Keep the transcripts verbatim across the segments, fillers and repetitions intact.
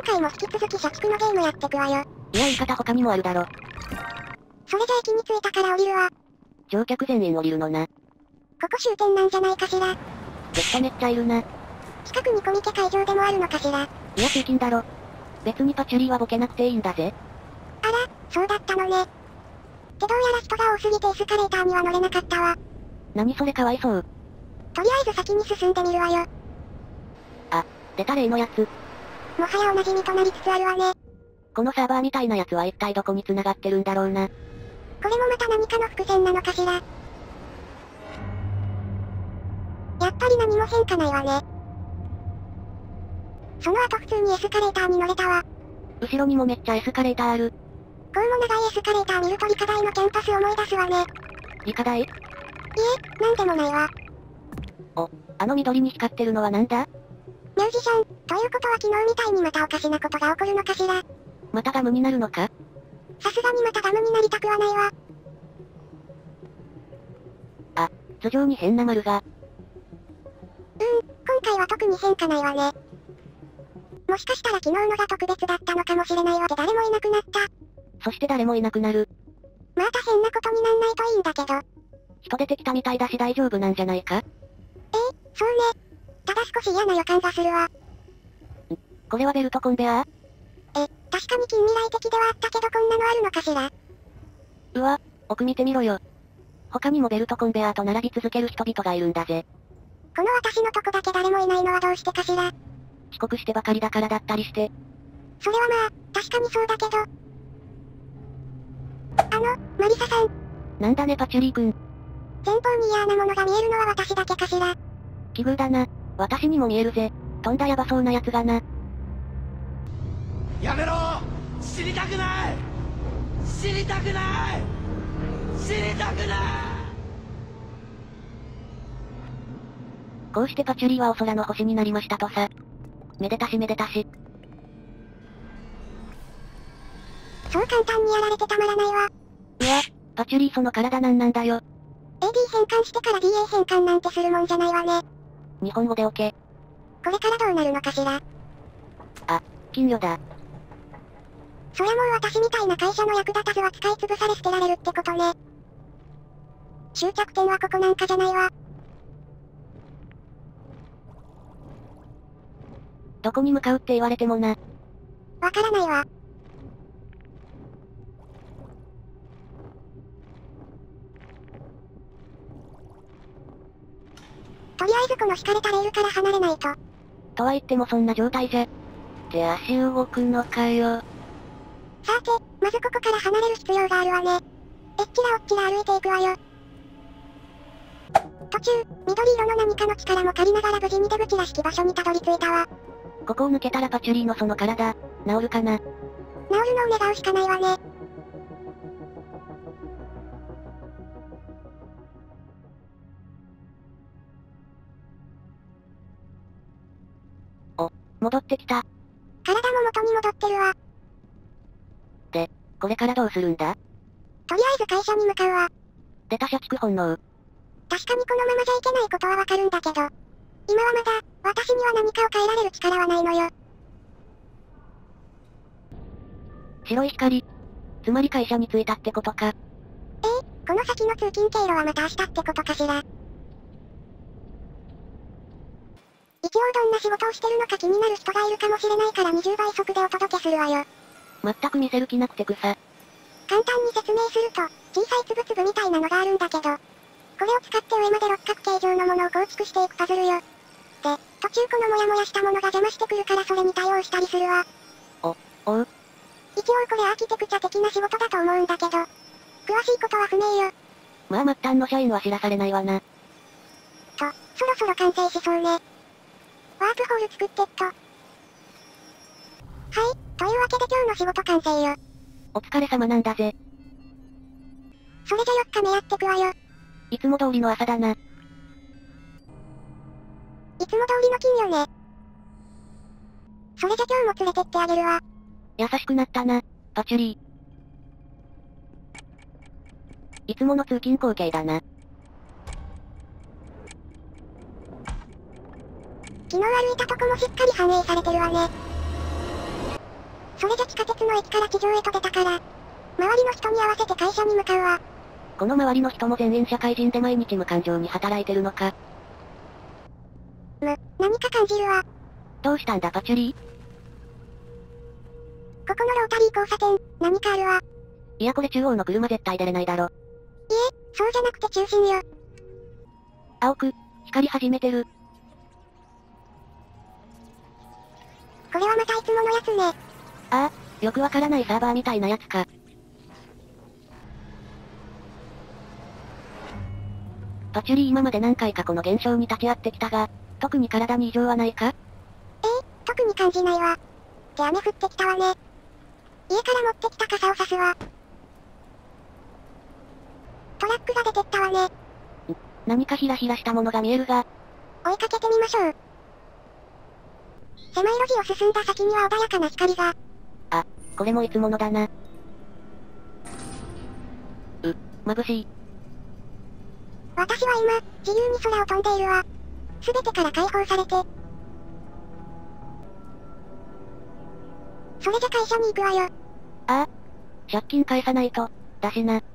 回も引き続き社畜のゲームやってくわよ。 いや言い方他にもあるだろ。 それじゃ駅に着いたから降りるわ。 乗客全員降りるのな。 ここ終点なんじゃないかしら。 人めっちゃいるな。 近くにコミケ会場でもあるのかしら。 いや通勤だろ。別にパチュリーはボケなくていいんだぜ。 あら、そうだったのね。ってどうやら人が多すぎてエスカレーターには乗れなかったわ。 何それかわいそう。 とりあえず先に進んでみるわよ。 あ、出た例のやつ。 もはやお馴染みとなりつつあるわね。 このサーバーみたいなやつは一体どこに繋がってるんだろうな。 これもまた何かの伏線なのかしら。やっぱり何も変化ないわね。その後普通にエスカレーターに乗れたわ。 後ろにもめっちゃエスカレーターある。 こうも長いエスカレーター見ると理科大のキャンパス思い出すわね。 理科大？いえ、なんでもないわ。 お、あの緑に光ってるのはなんだ？ ミュージシャン、ということは昨日みたいにまたおかしなことが起こるのかしら。 またガムになるのか？ さすがにまたガムになりたくはないわ。 あ、頭上に変な丸が。 うーん、今回は特に変化ないわね。もしかしたら昨日のが特別だったのかもしれないわ。で誰もいなくなった。 そして誰もいなくなる。 また変なことになんないといいんだけど。 人出てきたみたいだし大丈夫なんじゃないか？ えー、そうね。ただ少し嫌な予感がするわ。ん、 これはベルトコンベアー？ え、確かに近未来的ではあったけどこんなのあるのかしら。 うわ、奥見てみろよ。他にもベルトコンベアーと並び続ける人々がいるんだぜ。 この私のとこだけ誰もいないのはどうしてかしら。 遅刻してばかりだからだったりして。 それはまあ、確かにそうだけど。あの、マリサさん。 なんだねパチュリー君。 前方に嫌なものが見えるのは私だけかしら。 奇遇だな。私にも見えるぜ。とんだヤバそうな奴がな。 やめろ！死にたくない！死にたくない！死にたくない！ こうしてパチュリーはお空の星になりましたとさ。めでたしめでたし。 そう簡単にやられてたまらないわ。 うわ、パチュリーその体なんなんだよ。 エーディー 変換してから ディーエー 変換なんてするもんじゃないわね。 日本語でオケ。 これからどうなるのかしら。 あ、金魚だ。 そりゃもう私みたいな会社の役立たずは使い潰され捨てられるってことね。終着点はここなんかじゃないわ。 どこに向かうって言われてもな。 わからないわ。とりあえずこの敷かれたレールから離れないと。 とは言ってもそんな状態じゃ。って足動くのかよ。 さて、まずここから離れる必要があるわね。えっちらおっちら歩いていくわよ。途中、緑色の何かの力も借りながら無事に出口らしき場所にたどり着いたわ。 ここを抜けたらパチュリーのその体、治るかな。 治るのを願うしかないわね。 お、戻ってきた。 体も元に戻ってるわ。 で、これからどうするんだ？ とりあえず会社に向かうわ。 出た社畜本能。 確かにこのままじゃいけないことはわかるんだけど。今はまだ、私には何かを変えられる力はないのよ。 白い光。つまり会社に着いたってことか。 ええ、この先の通勤経路はまた明日ってことかしら。一応どんな仕事をしてるのか気になる人がいるかもしれないからにじゅうばい速でお届けするわよ。 全く見せる気なくて草。 簡単に説明すると、小さいつぶつぶみたいなのがあるんだけど、これを使って上まで六角形状のものを構築していくパズルよ。で、途中このモヤモヤしたものが邪魔してくるからそれに対応したりするわ。 お、おう。 一応これアーキテクチャ的な仕事だと思うんだけど、詳しいことは不明よ。 まあ末端の社員は知らされないわな。 と、そろそろ完成しそうね。ワープホール作ってっと。はい、というわけで今日の仕事完成よ。 お疲れ様なんだぜ。 それじゃよっかめやってくわよ。 いつも通りの朝だな。 いつも通りの金よね。それじゃ今日も連れてってあげるわ。 優しくなったな、パチュリー。いつもの通勤光景だな。 昨日歩いたとこもしっかり反映されてるわね。 それじゃ地下鉄の駅から地上へと出たから、周りの人に合わせて会社に向かうわ。 この周りの人も全員社会人で毎日無感情に働いてるのか。 む、何か感じるわ。 どうしたんだパチュリー？ ここのロータリー交差点、何かあるわ。 いやこれ中央の車絶対出れないだろ。 いえ、そうじゃなくて中心よ。 青く、光り始めてる。 これはまたいつものやつね。 ああ、よくわからないサーバーみたいなやつか。パチュリー今まで何回かこの現象に立ち会ってきたが、特に体に異常はないか？ ええ、特に感じないわ。って雨降ってきたわね。家から持ってきた傘を差すわ。トラックが出てったわね。 何かひらひらしたものが見えるが。 追いかけてみましょう。狭い路地を進んだ先には穏やかな光が。 あ、これもいつものだな。う、眩しい。 私は今、自由に空を飛んでいるわ。すべてから解放されて。それじゃ会社に行くわよ。 ああ。借金返さないと、だしな。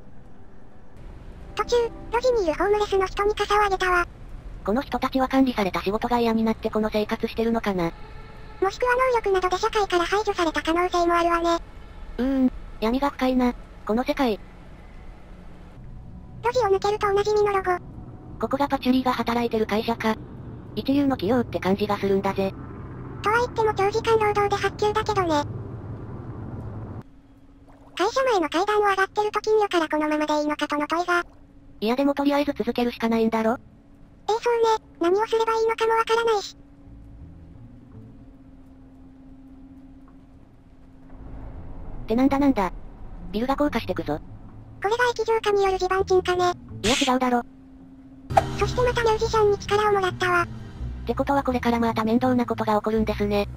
途中、路地にいるホームレスの人に傘をあげたわ。 この人たちは管理された仕事が嫌になってこの生活してるのかな。 もしくは能力などで社会から排除された可能性もあるわね。 うーん、闇が深いな、この世界。 路地を抜けるとおなじみのロゴ。 ここがパチュリーが働いてる会社か。一流の企業って感じがするんだぜ。 とは言っても長時間労働で発給だけどね。会社前の階段を上がってると金魚からこのままでいいのかとの問いが。 いやでもとりあえず続けるしかないんだろ。 ええそうね、何をすればいいのかもわからないし。 ってなんだなんだ。ビルが降下してくぞ。 これが液状化による地盤沈下ね。 いや違うだろ。 そしてまたミュージシャンに力をもらったわ。 ってことはこれからまた面倒なことが起こるんですね。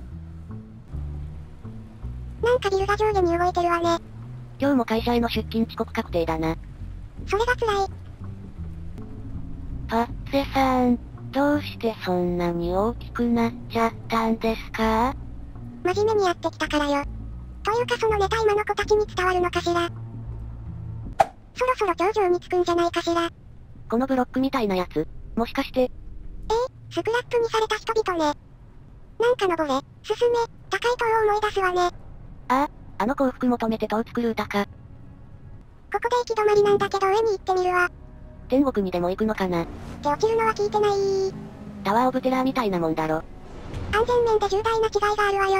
なんかビルが上下に動いてるわね。 今日も会社への出勤遅刻確定だな。 それが辛い。 パッツェさん、どうしてそんなに大きくなっちゃったんですか？ 真面目にやってきたからよ。というかそのネタ今の子たちに伝わるのかしら。そろそろ頂上に着くんじゃないかしら。 このブロックみたいなやつ、もしかして。 ええ、スクラップにされた人々ね。なんか登れ、進め、高い塔を思い出すわね。 ああ、あの幸福求めて塔作る歌か。 ここで行き止まりなんだけど上に行ってみるわ。 天国にでも行くのかな。 って落ちるのは聞いてない。 タワーオブテラーみたいなもんだろ。 安全面で重大な違いがあるわよ。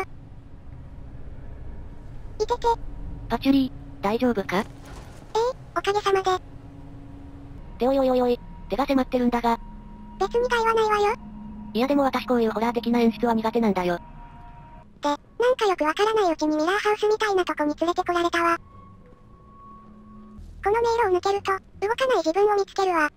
いてて。 パチュリー、大丈夫か？ ええ、おかげさまで。 っておいおいおいおい、手が迫ってるんだが。 別に害はないわよ。 いやでも私こういうホラー的な演出は苦手なんだよ。 で、なんかよくわからないうちにミラーハウスみたいなとこに連れてこられたわ。この迷路を抜けると、動かない自分を見つけるわ。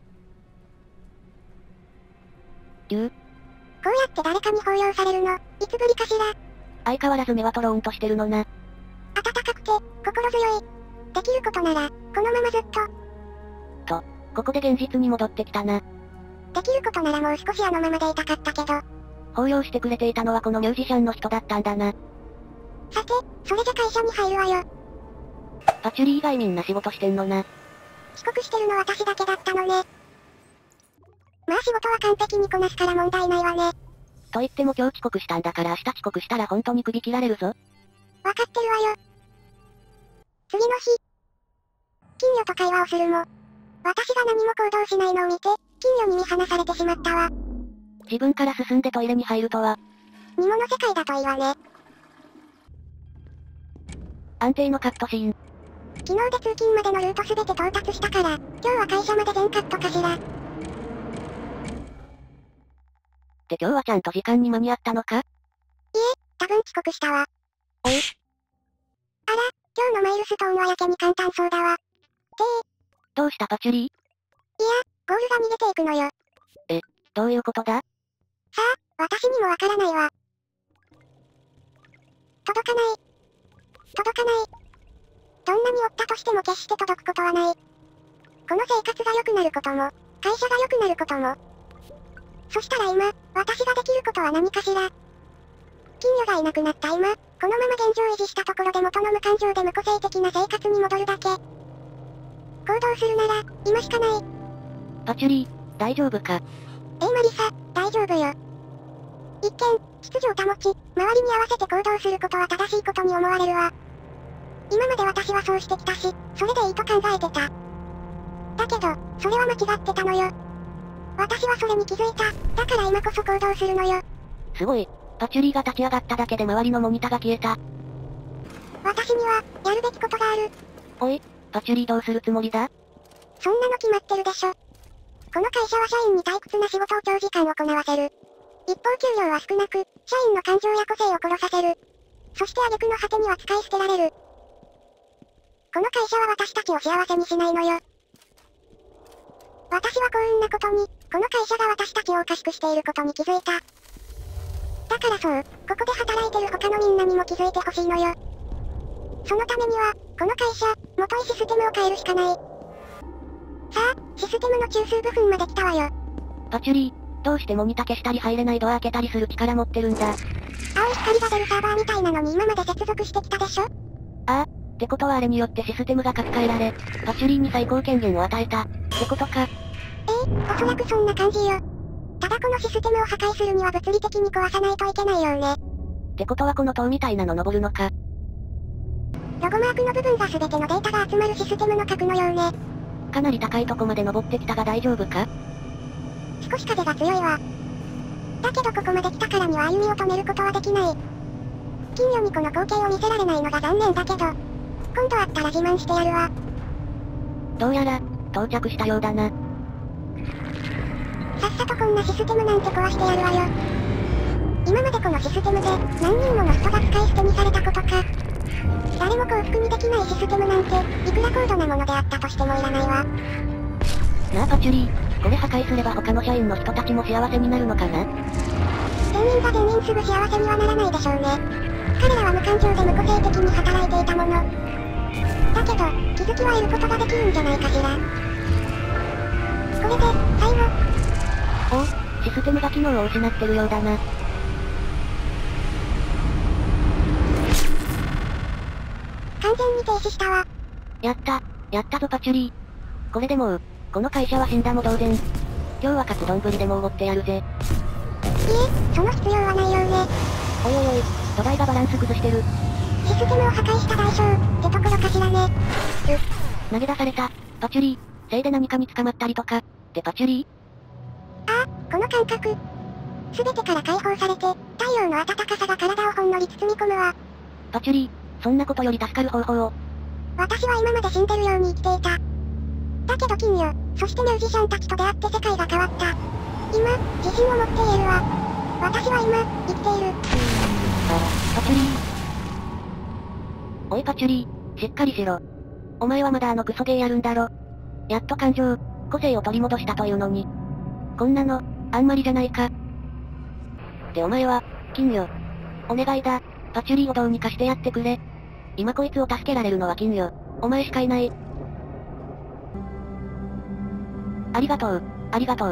竜？ こうやって誰かに抱擁されるの、いつぶりかしら。 相変わらず目はトローンとしてるのな。 暖かくて、心強い。できることなら、このままずっと。 と、ここで現実に戻ってきたな。 できることならもう少しあのままでいたかったけど。 抱擁してくれていたのはこのミュージシャンの人だったんだな。 さて、それじゃ会社に入るわよ。 パチュリー以外みんな仕事してんのな。 遅刻してるの私だけだったのね。まあ仕事は完璧にこなすから問題ないわね。 と言っても今日遅刻したんだから明日遅刻したら本当に首切られるぞ。 わかってるわよ。次の日。金魚と会話をするも。私が何も行動しないのを見て、金魚に見放されてしまったわ。 自分から進んでトイレに入るとは。 煮物世界だといいわね。 安定のカットシーン。 昨日で通勤までのルートすべて到達したから、今日は会社まで全カットかしら。 で今日はちゃんと時間に間に合ったのか？いえ、 多分遅刻したわ。 おい。 あら、今日のマイルストーンはやけに簡単そうだわ。てー。 どうしたパチュリー？ いや、ゴールが逃げていくのよ。 え、どういうことだ？ さあ、私にもわからないわ。届かない。届かない。どんなに追ったとしても決して届くことはない。この生活が良くなることも、会社が良くなることも。そしたら今、私ができることは何かしら。 金魚がいなくなった今、このまま現状維持したところで元の無感情で無個性的な生活に戻るだけ。行動するなら、今しかない。 パチュリー、大丈夫か？ えーマリサ、大丈夫よ。一見、秩序を保ち、周りに合わせて行動することは正しいことに思われるわ。今まで私はそうしてきたし、それでいいと考えてた。だけど、それは間違ってたのよ。私はそれに気づいた。だから今こそ行動するのよ。 すごい。パチュリーが立ち上がっただけで周りのモニターが消えた。 私には、やるべきことがある。 おい、パチュリーどうするつもりだ？ そんなの決まってるでしょ。この会社は社員に退屈な仕事を長時間行わせる。一方給料は少なく、社員の感情や個性を殺させる。そして挙句の果てには使い捨てられる。この会社は私たちを幸せにしないのよ。私は幸運なことに、この会社が私たちをおかしくしていることに気づいた。だからそう、ここで働いてる他のみんなにも気づいてほしいのよ。そのためには、この会社、元いシステムを変えるしかない。さあ、システムの中枢部分まで来たわよ。 パチュリー、どうしてモニタ消したり入れないドア開けたりする力持ってるんだ？ 青い光が出るサーバーみたいなのに今まで接続してきたでしょ？ ああ、ってことはあれによってシステムが書き換えられ、パチュリーに最高権限を与えた、ってことか。 ええ、おそらくそんな感じよ。ただこのシステムを破壊するには物理的に壊さないといけないよね。 ってことはこの塔みたいなの登るのか。 ロゴマークの部分が全てのデータが集まるシステムの核のようね。 かなり高いとこまで登ってきたが大丈夫か？ 少し風が強いわ。だけどここまで来たからには歩みを止めることはできない。金魚にこの光景を見せられないのが残念だけど、今度会ったら自慢してやるわ。 どうやら、到着したようだな。 さっさとこんなシステムなんて壊してやるわよ。今までこのシステムで、何人もの人が使い捨てにされたことか。誰も幸福にできないシステムなんて、いくら高度なものであったとしてもいらないわ。 なあパチュリー、これ破壊すれば他の社員の人たちも幸せになるのかな？ 全員が全員すぐ幸せにはならないでしょうね。彼らは無感情で無個性的に働いていたもの。だけど、気づきは得ることができるんじゃないかしら。これで、最後。 おお、システムが機能を失ってるようだな。 完全に停止したわ。 やった、やったぞパチュリー。これでもう、この会社は死んだも同然。今日はカツ丼でもおごってやるぜ。いえ、その必要はないようね。 おいおいおい、土台がバランス崩してる。 システムを破壊した代償、ってところかしらね。 う、投げ出された、パチュリー、せいで何かに捕まったりとか、ってパチュリー？ ああ、この感覚。すべてから解放されて、太陽の暖かさが体をほんのり包み込むわ。 パチュリー、そんなことより助かる方法を。 私は今まで死んでるように生きていた。だけど金魚、そしてミュージシャンたちと出会って世界が変わった。今、自信を持って言えるわ。私は今、生きている。 あ、パチュリー。おいパチュリー、しっかりしろ。お前はまだあのクソゲーやるんだろ。やっと感情、個性を取り戻したというのに。こんなの、あんまりじゃないか。ってお前は、金魚。お願いだ、パチュリーをどうにかしてやってくれ。今こいつを助けられるのは金魚。お前しかいない。ありがとう、ありがとう。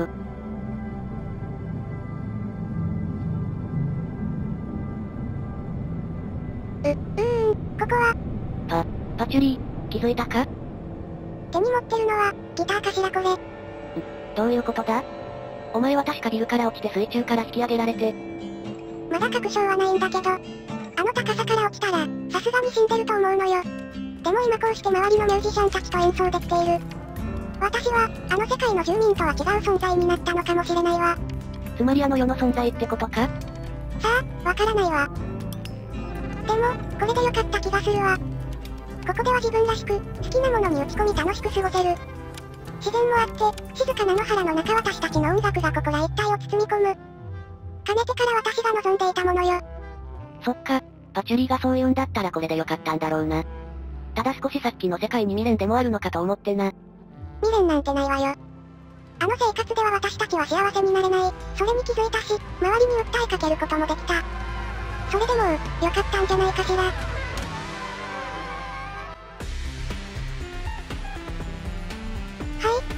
う、うーん、ここは。 パ、パチュリー、気づいたか？ 手に持ってるのは、ギターかしらこれ。 どういうことだ？お前は確かビルから落ちて水中から引き上げられて。 まだ確証はないんだけど、あの高さから落ちたら、さすがに死んでると思うのよ。でも今こうして周りのミュージシャンたちと演奏できている。私は、あの世界の住民とは違う存在になったのかもしれないわ。 つまりあの世の存在ってことか？ さあ、わからないわ。でも、これでよかった気がするわ。ここでは自分らしく、好きなものに打ち込み楽しく過ごせる。自然もあって、静かな野原の中私たちの音楽がここら一帯を包み込む。かねてから私が望んでいたものよ。 そっか、パチュリーがそう言うんだったらこれでよかったんだろうな。ただ少しさっきの世界に未練でもあるのかと思ってな。 未練なんてないわよ。あの生活では私たちは幸せになれない。それに気づいたし、周りに訴えかけることもできた。それでも、よかったんじゃないかしら。はい、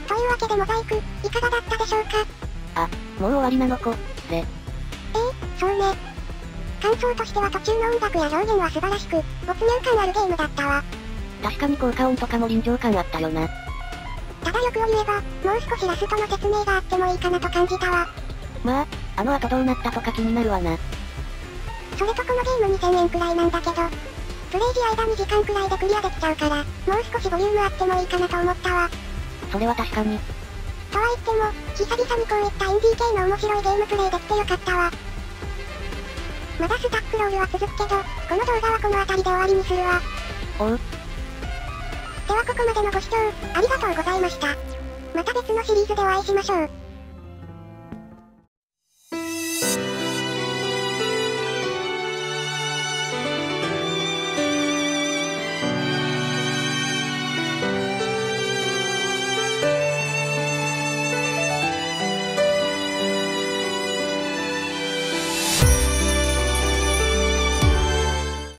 というわけでモザイク、いかがだったでしょうか？ あ、もう終わりなのこ、れ。 ええ、そうね。 感想としては途中の音楽や表現は素晴らしく、没入感あるゲームだったわ。 確かに効果音とかも臨場感あったよな。 ただ欲を言えば、もう少しラストの説明があってもいいかなと感じたわ。 まあ、あの後どうなったとか気になるわな。 それとこのゲームにせんえんくらいなんだけど、プレイ時間にじかんくらいでクリアできちゃうから、もう少しボリュームあってもいいかなと思ったわ。 それは確かに。 とは言っても、久々にこういったインディー系の面白いゲームプレイできてよかったわ。まだスタックロールは続くけど、この動画はこの辺りで終わりにするわ。 おう。 ではここまでのご視聴、ありがとうございました。また別のシリーズでお会いしましょう。